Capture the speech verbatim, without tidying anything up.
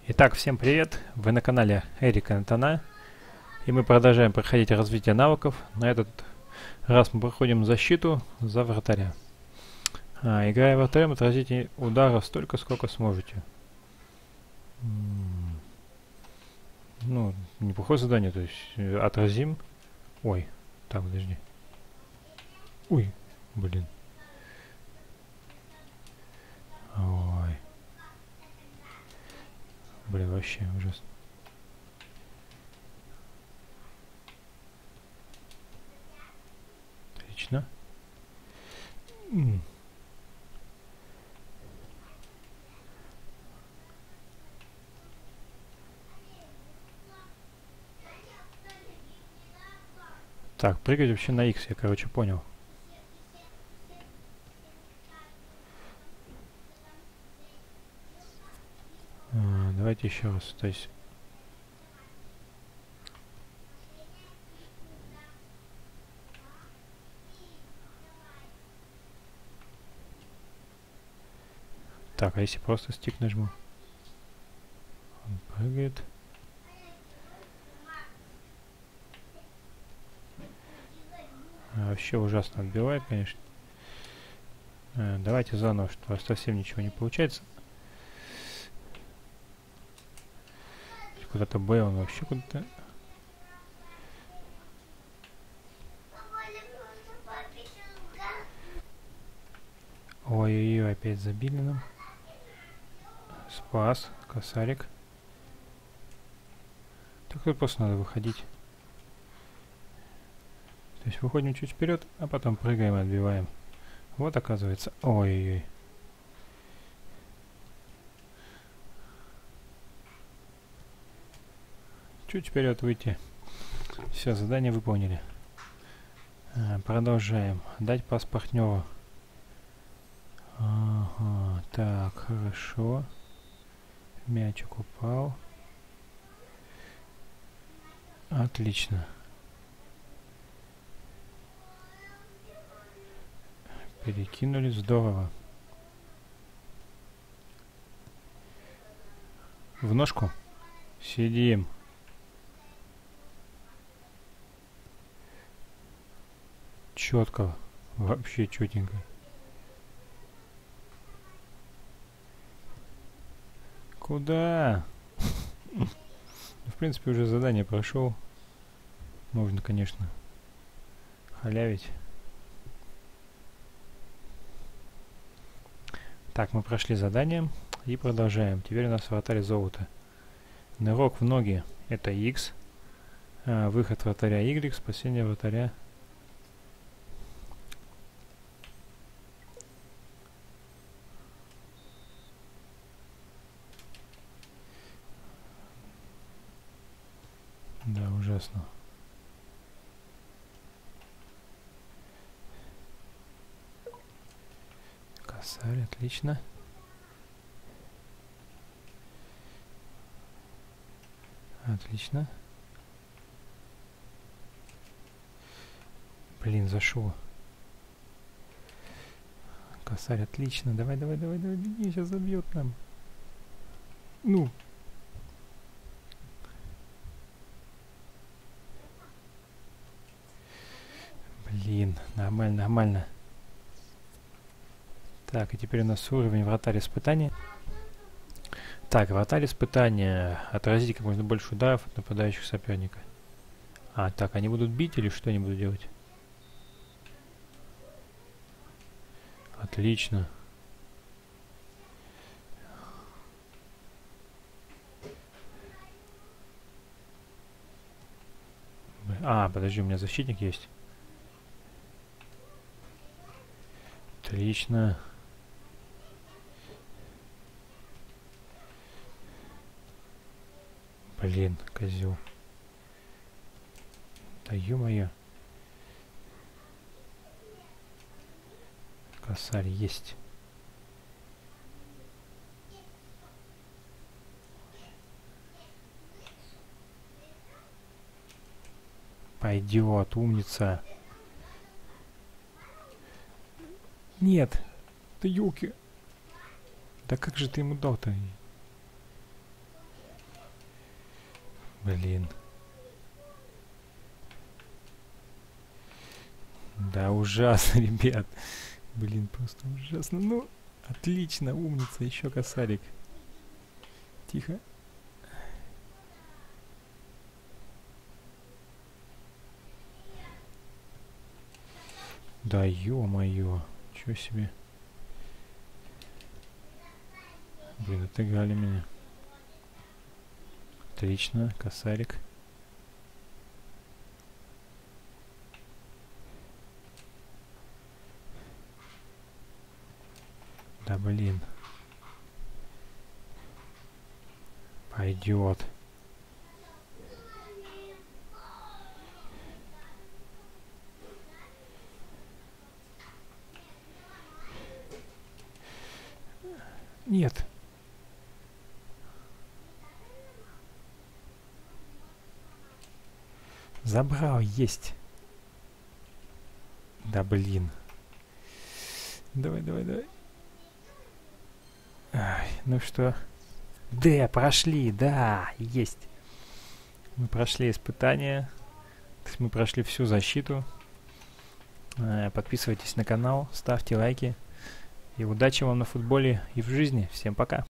Итак, всем привет! Вы на канале Эрика Антона, и мы продолжаем проходить развитие навыков. На этот раз мы проходим защиту за вратаря. А, играя вратарем, отразите ударов столько, сколько сможете. М-м- ну, неплохое задание, то есть э, отразим. Ой, так, подожди. Ой, блин. Ой. Блин, вообще ужасно. Отлично. М. Так, прыгать вообще на X, я, короче, понял. А, давайте еще раз. То есть... Так, а если просто стик нажму? Он прыгает. А, вообще ужасно отбивает, конечно. А, давайте заново, что у вас совсем ничего не получается. Куда-то Б, он вообще куда-то... Ой-ой-ой, опять забили нам. Спас, косарик. Так тут просто надо выходить. То есть выходим чуть вперед, а потом прыгаем и отбиваем. Вот оказывается. Ой-ой-ой. Чуть вперед выйти. Все, задание выполнили. А, продолжаем. Дать пас партнеру. Ага, так, хорошо. Мячик упал. Отлично. Перекинули, здорово. В ножку. Сидим. Четко. Вообще четенько. Куда? В принципе, уже задание прошел. Можно, конечно, халявить. Так, мы прошли задание и продолжаем. Теперь у нас вратарь золота. Нырок в ноги — это X. А, выход вратаря Y, спасение вратаря. Да, ужасно. Косарь, отлично. Отлично. Блин, зашел. Косарь, отлично. Давай, давай, давай, давай, беги, сейчас забьет нам. Ну. Блин, нормально, нормально. Так, и теперь у нас уровень вратарь испытания. Так, вратарь испытания. Отразите как можно больше ударов от нападающих соперника. А, так, они будут бить или что они будут делать? Отлично. А, подожди, у меня защитник есть. Отлично. Блин, козел. Да ё-моё. Косарь есть. Пойдет, умница. Нет. Да ёлки. Да как же ты ему дал-то? Блин. Да, ужасно, ребят. Блин, просто ужасно. Ну, отлично, умница, еще косарик. Тихо. Да ё-моё, чё себе. Блин, отыграли меня. Отлично, косарик. Да блин. Пойдет. Нет. Забрал, есть. Да блин. Давай, давай, давай. Ай, ну что? Да, прошли, да, есть. Мы прошли испытание. То есть мы прошли всю защиту. Подписывайтесь на канал, ставьте лайки. И удачи вам на футболе и в жизни. Всем пока.